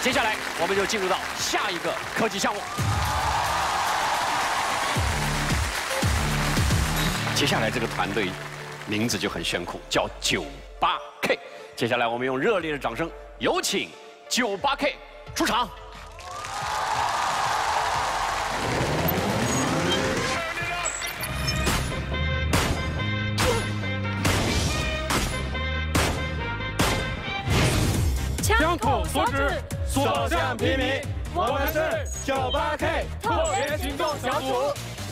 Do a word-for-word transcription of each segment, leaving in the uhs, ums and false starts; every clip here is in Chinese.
接下来我们就进入到下一个科技项目。接下来这个团队名字就很炫酷，叫九八 K。接下来我们用热烈的掌声，有请九八 K 出场。 枪口所指，所向披靡。我们是九八 K 特别行动小组。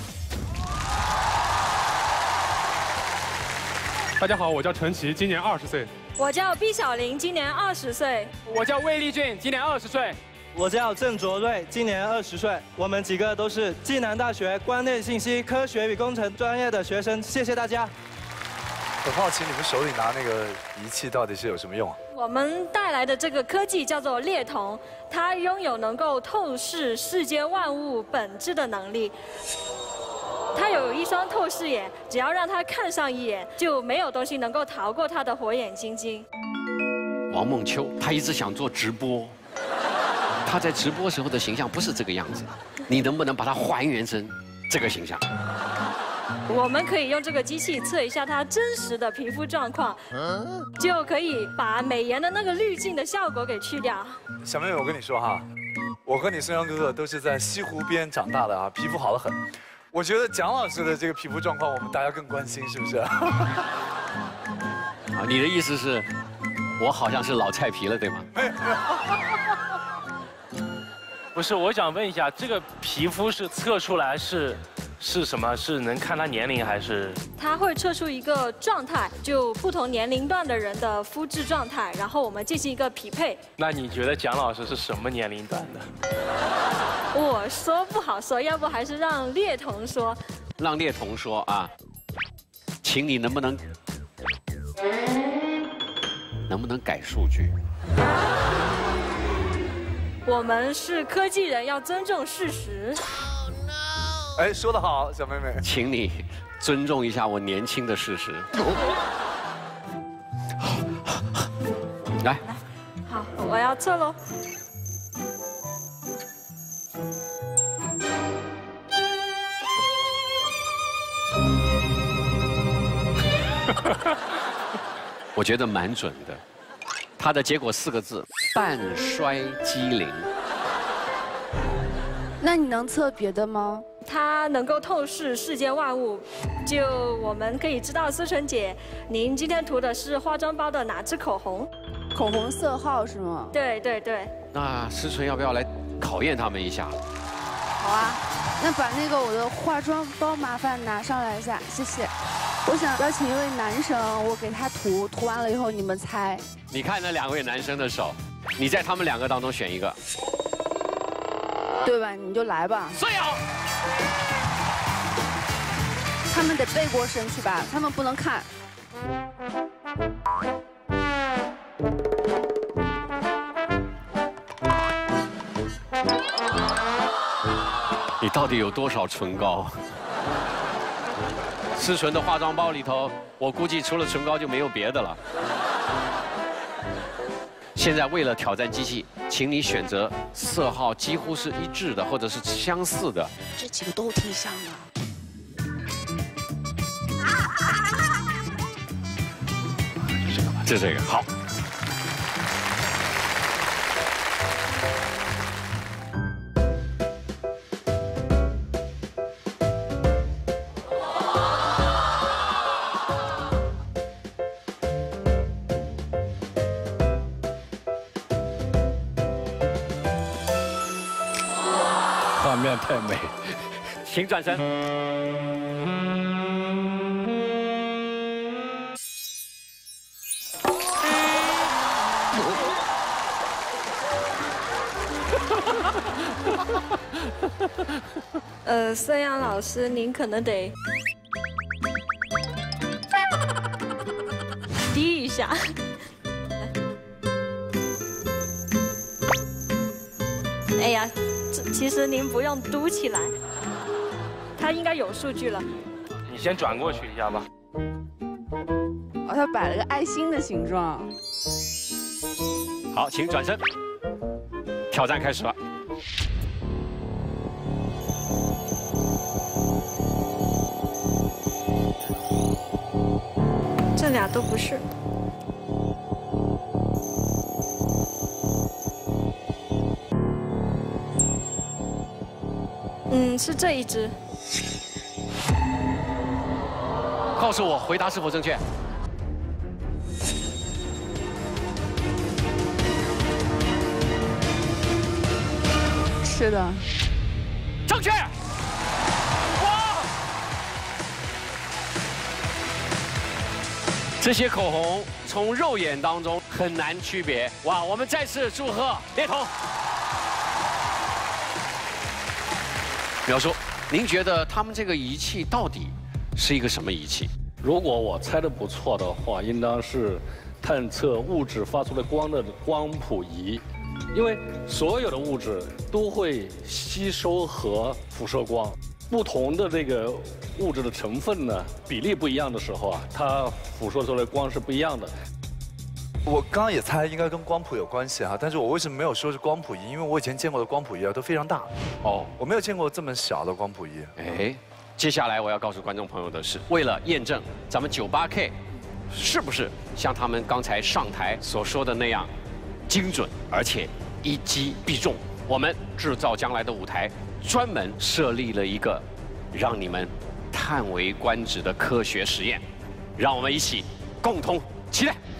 大家好，我叫陈奇，今年二十岁。 我叫毕小玲，今年二十岁。 我叫魏立俊，今年二十岁。 我叫郑卓瑞，今年二十岁。我们几个都是暨南大学光电信息科学与工程专业的学生。谢谢大家。 很好奇，你们手里拿那个仪器到底是有什么用啊？ 我们带来的这个科技叫做猎瞳，它拥有能够透视世间万物本质的能力。它有一双透视眼，只要让它看上一眼，就没有东西能够逃过它的火眼金睛。 王梦秋，他一直想做直播，他在直播时候的形象不是这个样子，你能不能把它还原成这个形象？ 我们可以用这个机器测一下它真实的皮肤状况，就可以把美颜的那个滤镜的效果给去掉。 小妹妹，我跟你说哈，我和你孙杨哥哥都是在西湖边长大的啊，皮肤好得很。我觉得蒋老师的这个皮肤状况，我们大家更关心，是不是？啊， 你的意思是，我好像是老菜皮了，对吗？ 没有。 不是，我想问一下，这个皮肤是测出来是？ 是什么？是能看他年龄还是？ 它会测出一个状态，就不同年龄段的人的肤质状态，然后我们进行一个匹配。 那你觉得蒋老师是什么年龄段的？ 我说不好说，要不还是让猎瞳说。 让猎瞳说啊，请你能不能能不能改数据？ 我们是科技人，要尊重事实。 哎，说得好，小妹妹， 请你尊重一下我年轻的事实。来， 好，我要测喽。 我觉得蛮准的，它的结果四个字：半衰机灵。 那你能测别的吗？ 它能够透视世间万物，就我们可以知道，思纯姐，您今天涂的是化妆包的哪支口红？ 口红色号是吗？ 对对对。 那思纯要不要来考验他们一下？ 好啊，那把那个我的化妆包麻烦拿上来一下，谢谢。我想邀请一位男生，我给他涂，涂完了以后你们猜。 你看那两位男生的手，你在他们两个当中选一个。 对吧？你就来吧。 最好。 他们得背过身去吧，他们不能看。 你到底有多少唇膏？思纯的化妆包里头，我估计除了唇膏就没有别的了。现在为了挑战机器，请你选择色号几乎是一致的，或者是相似的。 这几个都挺像的。 就这个好。 画面太美， 请转身。 呃，孙杨老师，您可能得低一下。哎呀。 其实您不用嘟起来，它应该有数据了。 你先转过去一下吧。 哦，它摆了个爱心的形状。 好，请转身。 挑战开始了。 这俩都不是。嗯，是这一只。 告诉我回答是否正确。 是的。 正确。哇！这些口红从肉眼当中很难区别。哇！我们再次祝贺烈彤。苗叔，您觉得他们这个仪器到底是一个什么仪器？ 如果我猜的不错的话，应当是探测物质发出的光的光谱仪，因为所有的物质都会吸收和辐射光，不同的这个物质的成分呢比例不一样的时候啊，它辐射出来的光是不一样的。 我刚刚也猜应该跟光谱有关系哈，但是我为什么没有说是光谱仪？因为我以前见过的光谱仪啊都非常大，哦，我没有见过这么小的光谱仪。 哎，接下来我要告诉观众朋友的是，为了验证咱们九八 K 是不是像他们刚才上台所说的那样精准，而且一击必中，我们制造将来的舞台专门设立了一个让你们叹为观止的科学实验，让我们一起共同期待。